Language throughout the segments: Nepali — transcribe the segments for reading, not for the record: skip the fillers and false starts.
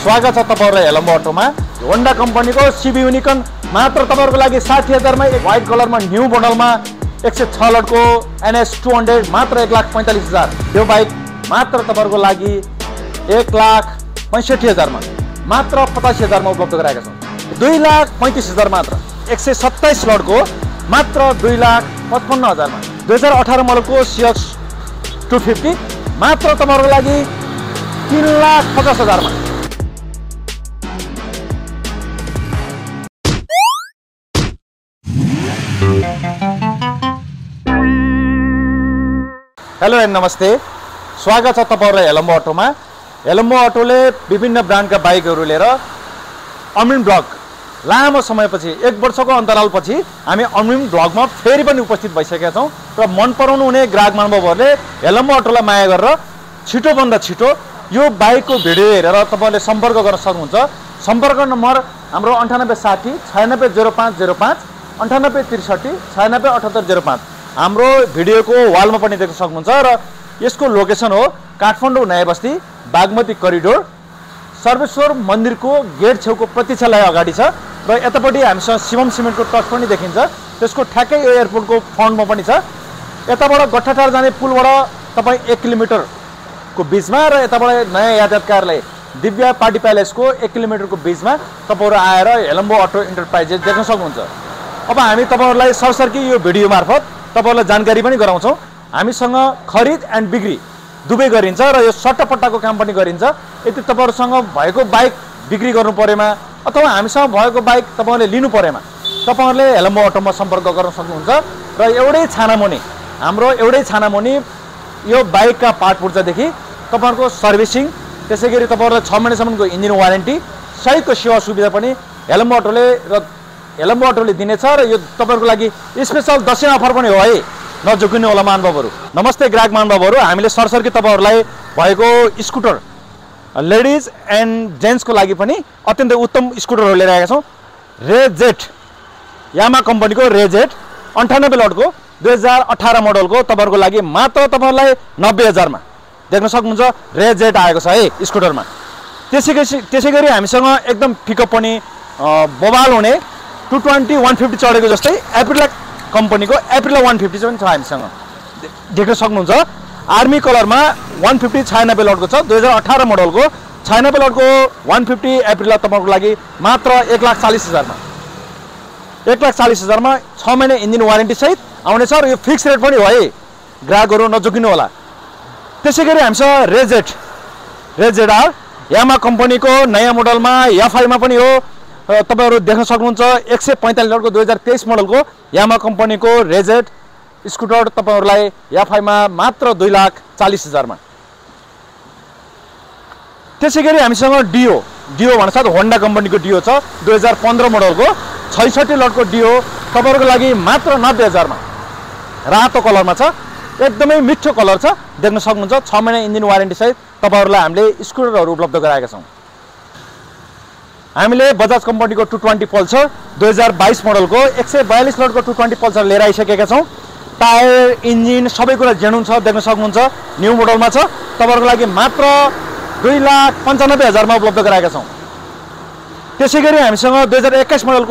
स्वागत छ तपाईहरुलाई हेलम्बो अटोमा। होन्डा कम्पनीको सिबी युनिकर्न मात्र तपाईहरुको लागि 60,000 मा एक व्हाइट कलरमा न्यू मोडलमा 106 लटको NS 200 मात्र 1,45,000। यो बाइक मात्र तपाईहरुको लागि 1,65,000 मा मात्र 85,000 मा उपलब्ध गराएका छौं। 2,35,000 मात्र 127 लटको मात्र 2,55,000 मा। 2018 मोडलको CX 250 मात्र तपाईहरुको लागि 3,50,000 मा। हेलो एन्ड नमस्ते, स्वागत छ तपाईहरुलाई हेलम्बो अटोमा। हेलम्बो अटोले विभिन्न ब्रान्डका बाइकहरु लिएर अमृत ब्लग लामो समयपछि 1 वर्षको अन्तरालपछि हामी अमृत ब्लगमा फेरि पनि उपस्थित भइसकेका छौं र मन पराउनु हुने ग्राहक महानुभावहरुले हेलम्बो अटोलाई माया गरेर छिटो भन्दा छिटो यो बाइकको भिडियो हेरेर तपाईले सम्पर्क गर्न सक्नुहुन्छ। सम्पर्क नम्बर हाम्रो 9860 960505 9863 967805। हाम्रो भिडियोको वालमा पनि देख्न सक्नुहुन्छ र यसको लोकेसन हो काठमाडौँ नयाँ बस्ती बागमती करिडोर सर्वेश्वर मन्दिरको गेट छेउको प्रतीक्षालय अगाडि छ र यतापट्टि हामीसँग शिवम सिमेन्टको ट्रक पनि देखिन्छ। त्यसको ठ्याक्कै यो एयरपोर्टको फ्रन्टमा पनि छ। यताबाट गट्ठाटार जाने पुलबाट तपाई 1 किलोमिटरको बीचमा र यताबाट नयाँ यातायात कार्यालय दिव्या पार्टी प्यालेसको 1 किलोमिटरको बीचमा तपाईहरु आएर हेलम्बो अटो इन्टरप्राइजेस देख्न सक्नुहुन्छ। अब हामी तपाईहरुलाई सरसर्की यो भिडियो मार्फत तपाईहरुलाई जानकारी पनि गराउँछौं। हामीसँग खरिद एन्ड बिक्री दुवै गरिन्छ र यो सट्टापट्टाको काम पनि गरिन्छ। यदि तपाईहरुसँग भएको बाइक बिक्री गर्नु परेमा अथवा हामीसँग भएको बाइक तपाईहरुले लिनु परेमा तपाईहरुले हेलम्बो अटोमा सम्पर्क गर्न सक्नुहुन्छ र एउटै छानामुनि हाम्रो एउटै छानामुनि यो बाइकका पार्ट पुर्जादेखि तपाईहरुको सर्भिसिङ त्यसैगरी तपाईहरुलाई 6 महिनासम्मको इन्जिन वारेन्टी सहितको सेवा सुविधा पनि हेलम्बो अटोले दिनेछ र यो तपाईहरुको लागि स्पेशल दशैं अफर पनि हो है, नझुकिनु होला महानुभावहरु। नमस्ते ग्राहक महानुभावहरु, हामीले सरसर्की तपाईहरुलाई भएको स्कुटर लेडिज एन्ड जेन्ट्सको लागि पनि अत्यन्तै उत्तम स्कुटरहरु लिएर आएका छौं। रेजेट यामा कम्पनीको रेजेट 98 लटको 2018 मोडलको तपाईहरुको लागि मात्र तपाईहरुलाई 90,000 मा देख्न सक्नुहुन्छ। रेजेट आएको छ है स्कुटरमा। त्यसैगरी हामीसँग एकदम पिकअप पनि बवाल हुने 220 150 चढेको जस्तै एप्रिला कम्पनीको एप्रिला 150 पनि छ हामीसँग देख्न सक्नुहुन्छ। आर्मी कलरमा 150 96 लटको छ 2018 मोडलको 96 लटको 150 एप्रिला तपाईहरुको लागि मात्र 1,40,000 मा 1,40,000 मा 6 महिना इन्जिन वारेन्टी सहित आउनेछ र यो फिक्स रेट पनि हो है, ग्राहकहरु नझुकिनु होला। त्यसैगरी हामीसँग रेजेडआर यामा कम्पनीको नयाँ मोडलमा FI मा पनि हो तपाईहरु देख्न सक्नुहुन्छ। 145 लटको 2023 मोडलको यामा कम्पनीको रेजेट स्कुटर तपाईहरुलाई FI मा मात्र 2,40,000 मा। त्यसैगरी हामीसँग डियो भन्साथ होन्डा कम्पनीको डियो छ 2015 मोडलको 66 लटको डियो तपाईहरुको लागि मात्र 90,000 मा। रातो कलरमा छ, एकदमै मिठो कलर छ देख्न सक्नुहुन्छ। 6 महिना इन्जिन वारेन्टी सहित तपाईहरुलाई हामीले स्कुटरहरु उपलब्ध गराएका छौं। हामीले बजाज कम्पनीको 220 पल्सर 2022 मोडलको 142 लटको 220 पल्सर लिएर आइसकेका छौं। टायर इन्जिन सबै कुरा जेनुन छ देख्न सक्नुहुन्छ। न्यू मोडलमा छ तपाईहरुको लागि मात्र 2,95,000 मा उपलब्ध गराएका छौं। त्यसैगरी हामीसँग 2021 मोडलको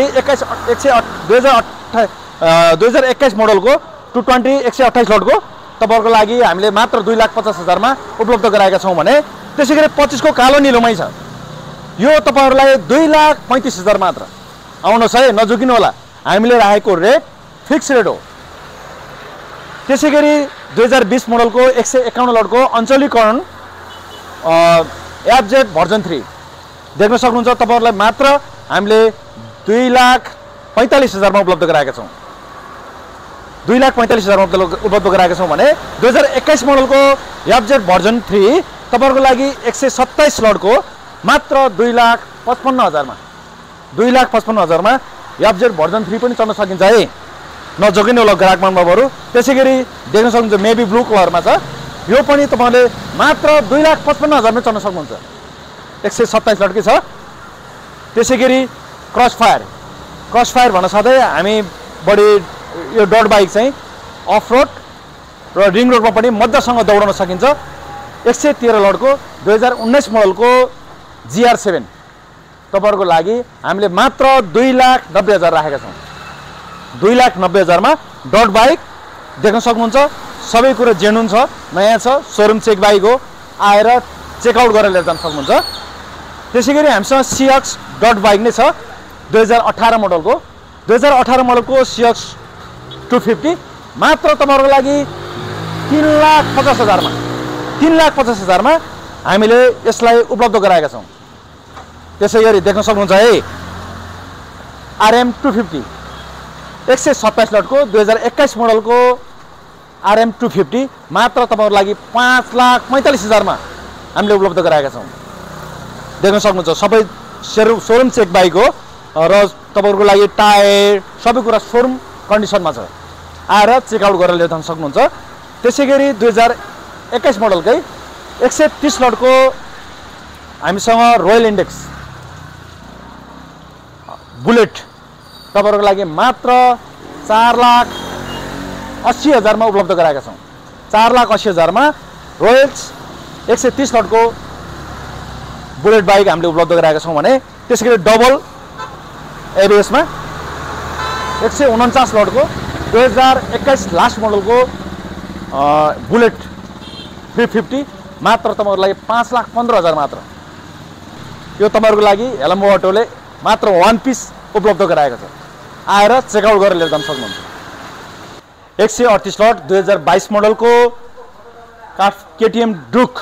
2021 मोडलको 220 128 लटको तपाईहरुको लागि हामीले मात्र 2,50,000 मा उपलब्ध गराएका छौं भने त्यसैगरी 25 को कालो नीलोमै छ यो तपाईहरुलाई 2,35,000 मात्र। आउनुहोस् है, नझुकिनु होला, हामीले राखेको रेट फिक्स रेट हो। त्यसैगरी 2020 मोडलको 151 लटको अञ्चलीकरण FZ भर्जन 3 देख्न सक्नुहुन्छ। तपाईहरुलाई मात्र हामीले 2,45,000 मा उपलब्ध गराएका छौं। 2,45,000 मा उपलब्ध गराएका छौं भने 2021 मोडलको FZ भर्जन 3 तपाईहरुको लागि 127 लटको मात्र 2,55,000 मा 2,55,000 मा FZ भर्जन 3 पनि चढ्न सकिन्छ है, नझुकिनु होला ग्राहक महानुभावहरु। त्यसैगरी देख्न सक्नुहुन्छ नेभी ब्लू कलरमा छ, यो पनि तपाईले मात्र 2,55,000 मा चढ्न सक्नुहुन्छ। 127 लटकै छ। त्यसैगरी क्रसफायर भन्न साथै हामी बढी यो डट बाइक चाहिँ अफ रोड र रिङ रोडमा पनि मजासँग दौडाउन सकिन्छ। 113 लटको 2019 मोडलको GR7 तपाईहरुको लागि हामीले मात्र 2,90,000 राखेका छौं। 2,90,000 मा डट बाइक देख्न सक्नुहुन्छ। सबै कुरा जेन्युन छ, नयाँ छ, शोरूम चेक बाइक हो। आएर चेकआउट गरेर लिएर जान सक्नुहुन्छ। त्यसैगरी हामीसँग CX डट बाइक नै छ 2018 मोडलको। 2018 मोडलको CX 250 मात्र तपाईहरुको लागि 3,50,000 मा 3,50,000 मा हामीले यसलाई उपलब्ध गराएका छौं। त्यसैगरी देख्न सक्नुहुन्छ है RM 250 127 लटको 2021 मोडलको RM 250 मात्र तपाईहरुको लागि 5,45,000 मा हामीले उपलब्ध गराएका छौं। देख्न सक्नुहुन्छ सबै शोरूम चेक बाइक हो र तपाईहरुको लागि टायर सबै कुरा शोरूम कन्डिसनमा छ। आएर चेकआउट गरेर लिएर जान सक्नुहुन्छ। त्यसैगरी 2021 मोडलकै 130 लटको हामीसँग रोयल इन्डेक्स बुलेट तपाईहरुको लागि मात्र 4,80,000 मा उपलब्ध गराएका छौं। 4,80,000 मा रोयल्स 130 लटको बुलेट बाइक हामीले उपलब्ध गराएका छौं भने त्यसैगरी डबल एबीएस मा 149 लटको 2021 लास्ट मोडलको बुलेट 350 मात्र तपाईहरुको लागि 5,15,000 मात्र। यो तपाईहरुको लागि हेलम्बो अटोले मात्र 1 पिस उपलब्ध गराएको छ। आएर चेकआउट गरेर लिएर जान सक्नुहुन्छ। 138 लट 2022 मोडलको KTM डुक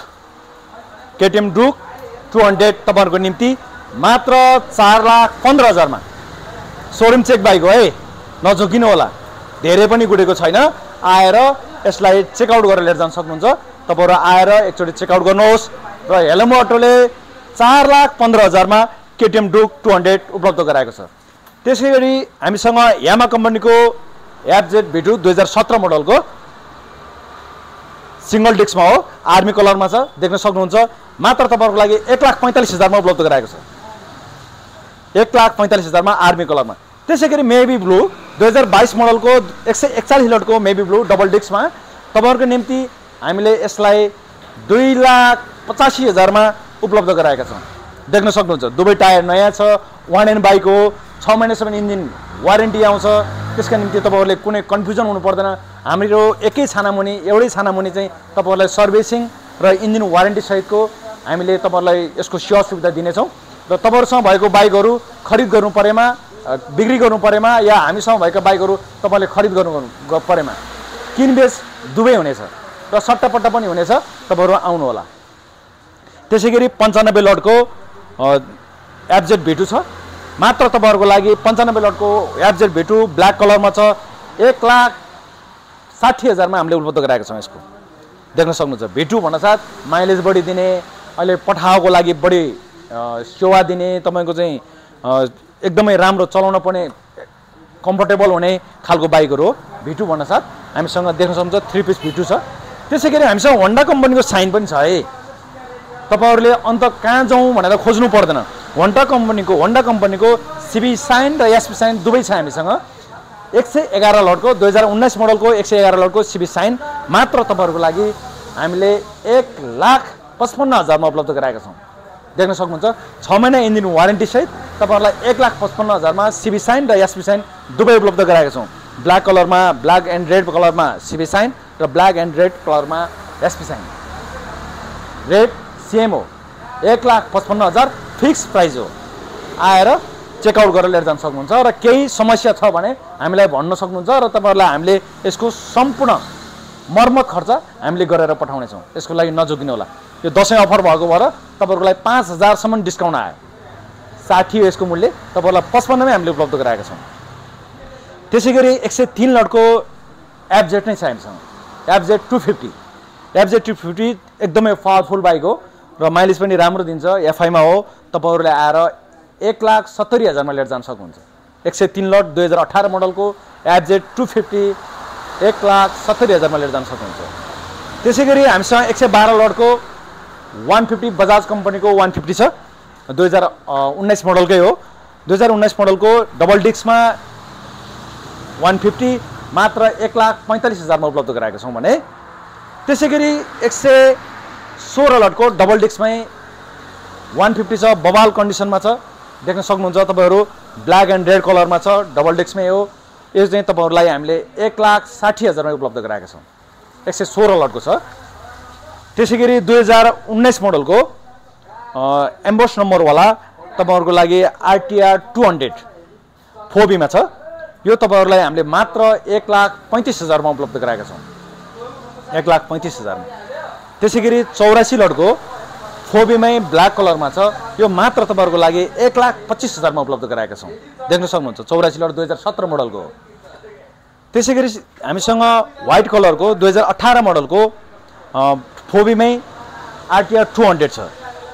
200 तपाईहरुको निम्ति मात्र 4,15,000 मा शोरूम चेक बाइक हो है, नझोकिनु होला, धेरै पनि गुडेको छैन। आएर यसलाई चेकआउट गरेर लिएर जान सक्नुहुन्छ। तपाईहरु आएर एकचोटी चेकआउट गर्नुहोस् र हेलम्बो अटोले 4,15,000 मा KTM डुक 200 उपलब्ध गराएको छ। त्यसैगरी हामीसँग यामा कम्पनीको FZ V2 2017 मोडलको सिंगल डिस्कमा हो, आर्मी कलरमा छ, देख्न सक्नुहुन्छ। मात्र तपाईहरुको लागि 1,45,000 मा उपलब्ध गराएको छ। 1,45,000 मा आर्मी कलरमा। त्यसैगरी मेबी ब्लू 2022 मोडलको 141 लटको मेबी ब्लू डबल डिस्कमा तपाईहरुको निम्ति हामीले यसलाई 2,85,000 मा उपलब्ध गराएका छौं। देख्न सक्नुहुन्छ दुवै टायर नयाँ छ, 1N बाइक हो, 6 महिनासम्म इन्जिन वारेन्टी आउँछ। त्यसका निम्ति तपाईहरुले कुनै कन्फ्युजन हुनु पर्दैन। हाम्रो एकै छानामुनि एउटै छानामुनि चाहिँ तपाईहरुलाई सर्भिसिङ र इन्जिन वारेन्टी सहितको हामीले तपाईहरुलाई यसको सेवा सुविधा दिनेछौं। र तपाईहरुसँग भएको बाइकहरु खरिद गर्नु परेमा, बिक्री गर्नु परेमा या हामीसँग भएका बाइकहरु तपाईले खरिद गर्नु परेमा किनबेच दुवै हुनेछ र सट्टापट्टा पनि हुनेछ। तपाईहरु आउनु होला। त्यसैगरी 95 लटको FZ V2 छ। मात्र तपाईहरुको लागि 95 लटको FZ V2 ब्ल्याक कलरमा छ। 1,60,000 मा हामीले उपलब्ध गराएका छौं। यसको देख्न सक्नुहुन्छ V2 भन्नासाथ माइलेज बढी दिने, अहिले पठाउको लागि बढी सेवा दिने, तपाईको चाहिँ एकदमै राम्रो चलाउन पनि कम्फर्टेबल हुने खालको बाइकहरु हो। V2 भन्नासाथ हामीसँग देख्न सक्नुहुन्छ 3 पिस V2 छ। त्यसैगरी हामीसँग होन्डा कम्पनीको साइन पनि छ है। तपाईहरुले अन्त कहाँ जाउँ भनेर खोज्नु पर्दैन। होन्डा कम्पनीको CB साइन र SP साइन दुवै छ हामीसँग। 111 लटको 2019 मोडलको 111 लटको CB साइन मात्र तपाईहरुको लागि हामीले 1,55,000 मा उपलब्ध गराएका छौं। देख्न सक्नुहुन्छ 6 महिना इन्जिन वारेन्टी सहित तपाईहरुलाई 1,55,000 मा CB साइन र SP साइन दुवै उपलब्ध गराएका छौं। ब्ल्याक कलरमा, ब्ल्याक एन्ड रेड कलरमा CB साइन र ब्ल्याक एन्ड रेड कलरमा SP साइन। रेड सेम हो, 1,55,000 फिक्स प्राइस हो। आएर चेकआउट गरेर लिएर जान सक्नुहुन्छ र केही समस्या छ भने हामीलाई भन्न सक्नुहुन्छ र तपाईहरुलाई हामीले यसको सम्पूर्ण मर्मत खर्च हामीले गरेर पठाउनेछौं। यसको लागि नझोकिनु होला। यो दशैं अफर भएको भएर तपाईहरुको लागि 5,000 सम्म डिस्काउन्ट आयो। 60 हो यसको मूल्य, तपाईहरुलाई 55 मै हामीले उपलब्ध गराएका छौं। त्यसैगरी 103 लटको FZ नै छ हामीसँग। FZ 250 एकदमै पावरफुल बाइक हो र माइलेज पनि राम्रो दिन्छ। FI मा हो। तपाईहरुले आएर 1,70,000 मा लिएर जान सक्नुहुन्छ। 103 लट 2018 मोडलको FZ 250 1,70,000 मा लिएर जान सक्नुहुन्छ। त्यसैगरी हामीसँग 112 लटको 150 बजाज कम्पनीको 150 छ। 2019 मोडलकै हो। 2019 मोडलको डबल डिस्कमा 150 मात्र 1,45,000 मा उपलब्ध गराएका छौं भने त्यसैगरी 116 लटको डबल डिस्कमै 150 छ, बबाल कन्डिसनमा छ, देख्न सक्नुहुन्छ तपाईहरु। ब्ल्याक एन्ड रेड कलरमा छ, डबल डेक्समै हो। यो चाहिँ तपाईहरुलाई हामीले 1,60,000 मा उपलब्ध गराएका छौं। 116 लटको छ। त्यसैगरी 2019 मोडलको एम्बोस नम्बर वाला तपाईहरुको लागि RTR 200 4B मा छ। यो तपाईहरुलाई हामीले मात्र 1,35,000 मा उपलब्ध गराएका छौं। 1,35,000 मा। त्यसैगरी 84 लटको 4B मै ब्ल्याक कलरमा छ। यो मात्र तपाईहरुको लागि 1,25,000 मा उपलब्ध गराएका छौं। देख्न सक्नुहुन्छ 84 लट 2017 मोडलको हो। त्यसैगरी हामीसँग व्हाइट कलरको 2018 मोडलको 4B मै RTR 200 छ।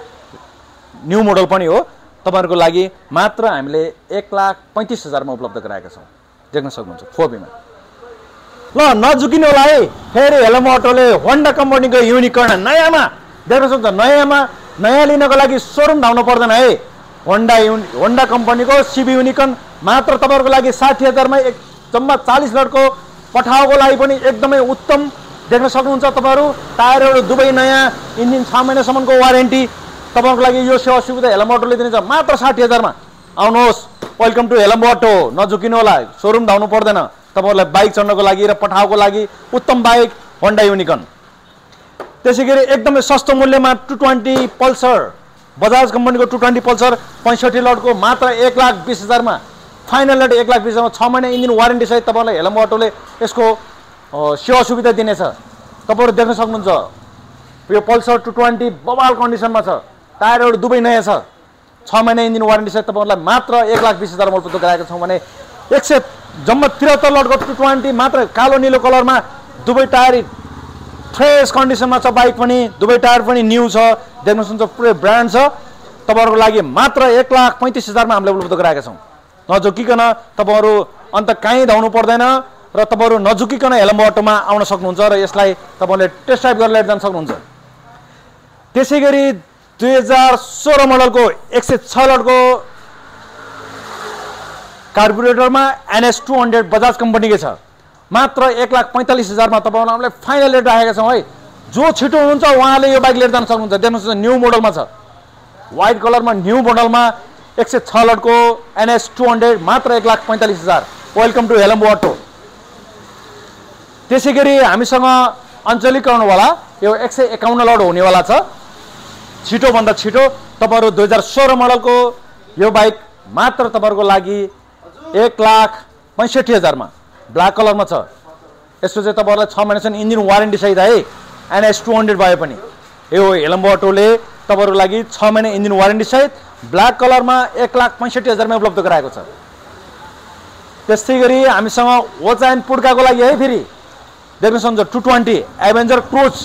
न्यू मोडल पनि हो। तपाईहरुको लागि मात्र हामीले 1,35,000 मा उपलब्ध गराएका छौं। देख्न सक्नुहुन्छ 4B मा। ल नझुकिनु होला है। फेरि हेलम अटोले होन्डा कम्पनीको युनिकर्न नयाँमा देख्न सक्नुहुन्छ। नयाँमा नयाँ लिनको लागि शोरूम धाउनु पर्दैन है। होन्डा कम्पनीको CB युनिकर्न मात्र तपाईहरुको लागि 60,000 मा जम्मा 40 लटको पठाउको लागि पनि एकदमै उत्तम। देख्न सक्नुहुन्छ तपाईहरु। टायरहरु दुबै नयाँ, इन्जिन 6 महिनासम्मको वारेन्टी। तपाईहरुको लागि यो सेवा सुविधा हेलम अटोले दिन्छ मात्र 60,000 मा। आउनुहोस्, वेलकम टु हेलम अटो। नझुकिनु होला, शोरूम धाउनु पर्दैन। तपाईहरुलाई बाइक चढ्नको लागि र पठाउको लागि उत्तम बाइक होन्डा युनिकर्न। त्यसैगरी एकदमै सस्तो मूल्यमा 220 पल्सर, बजाज कम्पनीको 220 पल्सर 65 लटको मात्र 1,20,000 मा। फाइनल रेट 1,20,000 मा। 6 महिना इन्जिन वारेन्टी सहित तपाईहरुलाई हेलम अटोले यसको सेवा सुविधा दिनेछ। तपाईहरु देख्न सक्नुहुन्छ। यो पल्सर 220 बबाल कन्डिसनमा छ। टायरहरु दुबै नयाँ छ। 6 महिना इन्जिन वारेन्टी सहित तपाईहरुलाई मात्र 1,20,000 मा उपलब्ध गराएका छौं भने जम्मा 73 लटको 220 मात्र कालो नीलो कलरमा दुबै टायर फ्रेश कन्डिसनमा छ। बाइक पनि दुबै टायर पनि न्यू छ। देख्न सक्नुहुन्छ पुरै ब्रान्ड छ। तपाईहरुको लागि मात्र 1,35,000 मा हामीले उपलब्ध गराएका छौं। नझुकिकन तपाईहरु अन्त कहीँ धाउनु पर्दैन र तपाईहरु नझुकिकन हेलम अटोमा आउन सक्नुहुन्छ र यसलाई तपाईले टेस्ट ड्राइभ गरेर लिएर जान सक्नुहुन्छ। त्यसैगरी 2016 मोडलको 106 लटको कार्बुरेटरमा NS 200 बजाज कम्पनीको छ। मात्र 1,45,000 मा तपाईहरुलाई हामीले फाइनल रेट राखेका छौं है। जो छिटो हुनुहुन्छ उहाँले यो बाइक लिएर जान सक्नुहुन्छ। देख्नुहुन्छ न्यू मोडलमा छ। व्हाइट कलरमा न्यू मोडलमा 106 लटको NS 200 मात्र 1,45,000। Welcome to Helam auto. त्यसैगरी हामीसँग अञ्चलीकरण वाला यो 151 लट हुनेवाला छ। छिटो भन्दा छिटो तपाईहरु 2016 मोडलको यो बाइक मात्र तपाईहरुको लागि 1,65,000 मा ब्ल्याक कलरमा छ। यसको चाहिँ तपाईहरुलाई 6 महिनासम्म इन्जिन वारेन्टी सहित है। NS 200 भए पनि यो हेलम अटोले तपाईहरुको लागि 6 महिना इन्जिन वारेन्टी सहित ब्ल्याक कलरमा 1,65,000 मा उपलब्ध गराएको छ। त्यसैगरी हामीसँग ओचाइन पुड्काको लागि है फेरि देख्न सक्नुहुन्छ 220 एभेन्जर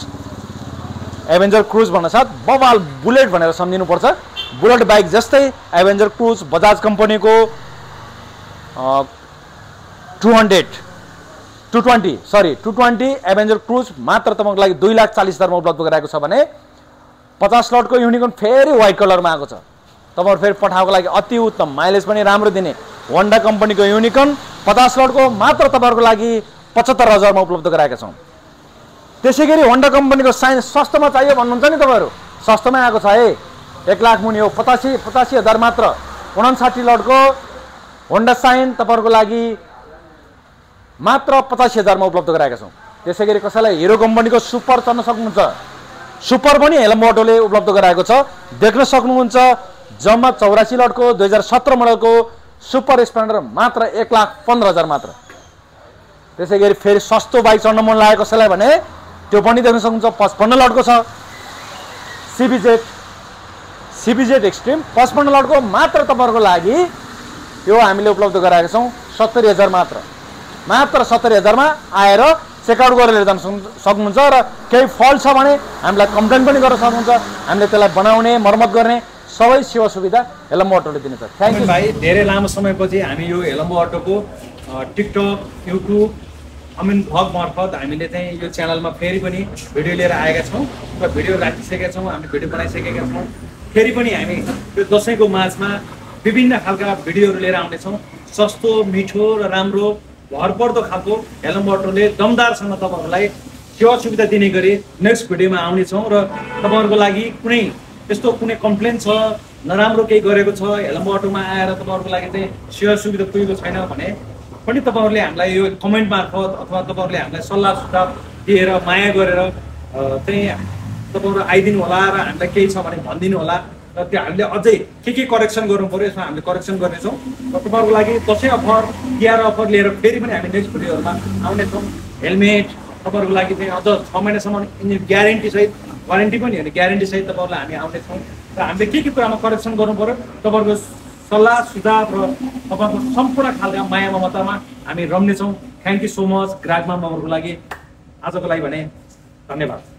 क्रुज भन्न साथ बबाल बुलेट भनेर सम्झिनु पर्छ। बुलेट बाइक जस्तै एभेन्जर क्रुज बजाज कम्पनीको 220 एभेन्जर क्रुज मात्र तपाईको लागि 2,40,000 मा उपलब्ध गराएको छ भने 50 लटको युनिकर्न फेरि व्हाइट कलरमा आएको छ। तपाईहरु फेरि पठाउको लागि अति उत्तम, माइलेज पनि राम्रो दिने होन्डा कम्पनीको युनिकर्न 50 लटको मात्र तपाईहरुको लागि 75,000 मा उपलब्ध गराएका छौं। त्यसैगरी होन्डा कम्पनीको साइन सस्तोमा चाहियो भन्नुहुन्छ नि तपाईहरु, सस्तोमै आएको छ है। 1 लाख मुनि हो। 85,000 मात्र 59 लटको होन्डा साइन तपाईहरुको लागि मात्र 85,000 मा उपलब्ध गराएका छौं। त्यसैगरी कसैलाई हिरो कम्पनीको सुपर चढ्न सक्नुहुन्छ। सुपर पनि हेलम अटोले उपलब्ध गराएको छ। देख्न सक्नुहुन्छ जम्मा 84 लटको 2017 मोडलको सुपर स्प्लेन्डर मात्र 1,15,000 मात्र। त्यसैगरी फेरि सस्तो बाइक चढ्न मन लागेको कसैलाई भने त्यो पनि देख्न सक्नुहुन्छ 55 लटको छ। CBZ एक्सट्रिम 55 लटको मात्र तपाईहरुको लागि यो हामीले उपलब्ध गराएका छौं 70,000 मात्र। मात्र 70,000 मा आएर चेकआउट गरेर लिएर जान सक्नुहुन्छ र केही फल्ट छ भने हामीलाई कम्प्लेन पनि गर्न सक्नुहुन्छ। हामीले त्यसलाई बनाउने मर्मत गर्ने सबै सेवा सुविधा हेलम अटोले दिनेछ। थ्यांक यू भाइ। धेरै लामो समयपछि हामी यो हेलम अटोको टिकटक, युट्युब, भ्लग मार्फत हामीले चाहिँ यो च्यानलमा फेरि पनि भिडियो लिएर आएका छौं र भिडियो राखिसकेका छौं। हामीले भिडियो बनाइसकेका छौं। फेरि पनि हामी यो दशैंको माझमा विभिन्न खालका भिडियोहरू लिएर आउने छौं। सस्तो, मिठो र राम्रो भरपर्दो खालको हेलम अटोले दमदारसँग तपाईहरुलाई सेवा सुविधा दिने गरी नेक्स्ट भिडियोमा आउने छौं र तपाईहरुको लागि कुनै त्यस्तो कुनै कम्प्लेन छ, नराम्रो केही गरेको छ, हेलम्बो अटोमा आएर तपाईँहरूको लागि चाहिँ सेवा सुविधा पुगेको छैन भने पनि तपाईँहरूले हामीलाई यो कमेन्ट मार्फत अथवा तपाईँहरूले हामीलाई सल्लाह सुझाव दिएर माया गरेर चाहिँ तपाईँहरू आइदिनु होला र हामीलाई केही छ भने भनिदिनु होला र त्यो हामीले अझै के करेक्सन गर्नु पऱ्यो यसमा हामीले करेक्सन गर्नेछौँ र तपाईँहरूको लागि दसैँ अफर तिहार अफर लिएर फेरि पनि हामी नेक्स्ट भिडियोहरूमा आउनेछौँ। हेलमेट तपाईँहरूको लागि चाहिँ अझ 6 महिनासम्म ग्यारेन्टी सहित, वारेन्टी पनि होइन ग्यारेन्टी सहित तपाईँहरूलाई हामी आउनेछौँ र हामीले के कुरामा करेक्सन गर्नु पऱ्यो तपाईँहरूको सल्लाह सुझाव र तपाईँको सम्पूर्ण खालका माया ममतामा हामी रम्नेछौँ। थ्याङ्क यू सो मच ग्राहक मामहरूको लागि। आजको लागि भने धन्यवाद।